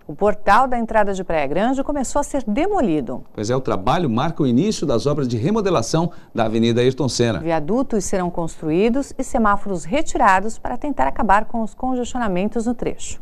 O portal da entrada de Praia Grande começou a ser demolido. Pois é, o trabalho marca o início das obras de remodelação da Avenida Ayrton Senna. Viadutos serão construídos e semáforos retirados para tentar acabar com os congestionamentos no trecho.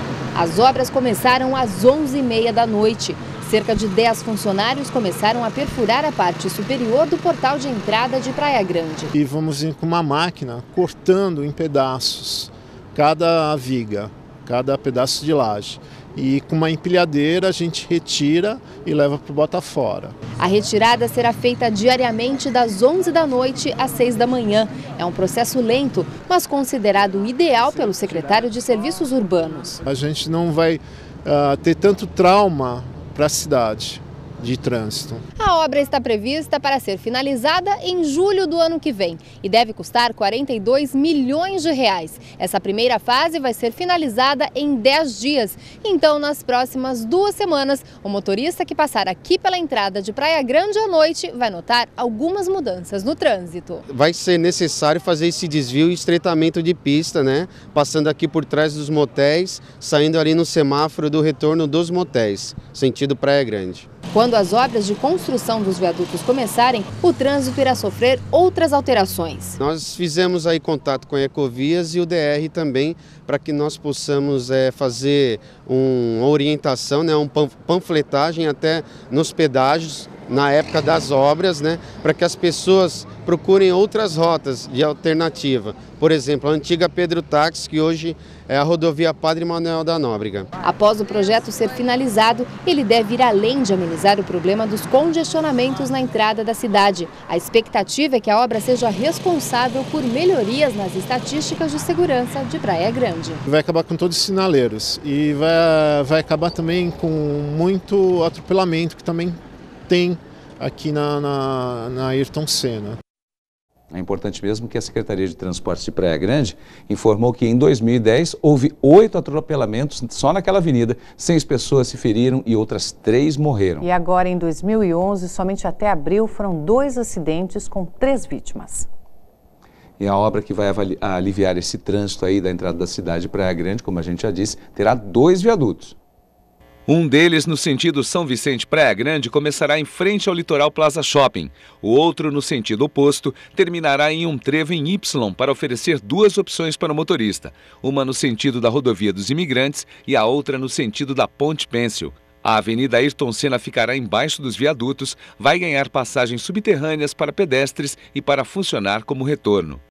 As obras começaram às 11h30 da noite. Cerca de 10 funcionários começaram a perfurar a parte superior do portal de entrada de Praia Grande. E vamos ir com uma máquina cortando em pedaços cada viga, cada pedaço de laje. E com uma empilhadeira a gente retira e leva para o Botafora. A retirada será feita diariamente das 11 da noite às 6 da manhã. É um processo lento, mas considerado ideal pelo secretário de Serviços Urbanos. A gente não vai ter tanto trauma para a cidade de trânsito. A obra está prevista para ser finalizada em julho do ano que vem e deve custar R$42 milhões. Essa primeira fase vai ser finalizada em 10 dias. Então, nas próximas 2 semanas, o motorista que passar aqui pela entrada de Praia Grande à noite vai notar algumas mudanças no trânsito. Vai ser necessário fazer esse desvio e estreitamento de pista, né? Passando aqui por trás dos motéis, saindo ali no semáforo do retorno dos motéis, sentido Praia Grande. Quando as obras de construção dos viadutos começarem, o trânsito irá sofrer outras alterações. Nós fizemos aí contato com a Ecovias e o DR também, para que nós possamos fazer uma orientação, né, uma panfletagem até nos pedágios, na época das obras, né, para que as pessoas procurem outras rotas de alternativa. Por exemplo, a antiga Pedro Táxi, que hoje é a rodovia Padre Manuel da Nóbrega. Após o projeto ser finalizado, ele deve ir além de amenizar o problema dos congestionamentos na entrada da cidade. A expectativa é que a obra seja responsável por melhorias nas estatísticas de segurança de Praia Grande. Vai acabar com todos os sinaleiros e vai acabar também com muito atropelamento que também tem aqui na Ayrton Senna. É importante mesmo que a Secretaria de Transportes de Praia Grande informou que em 2010 houve 8 atropelamentos só naquela avenida, 6 pessoas se feriram e outras 3 morreram. E agora em 2011, somente até abril, foram 2 acidentes com 3 vítimas. E a obra que vai aliviar esse trânsito aí da entrada da cidade de Praia Grande, como a gente já disse, terá 2 viadutos. Um deles, no sentido São Vicente-Praia Grande, começará em frente ao Litoral Plaza Shopping. O outro, no sentido oposto, terminará em um trevo em Y para oferecer 2 opções para o motorista. Uma no sentido da Rodovia dos Imigrantes e a outra no sentido da Ponte Pêncil. A Avenida Ayrton Senna ficará embaixo dos viadutos, vai ganhar passagens subterrâneas para pedestres e para funcionar como retorno.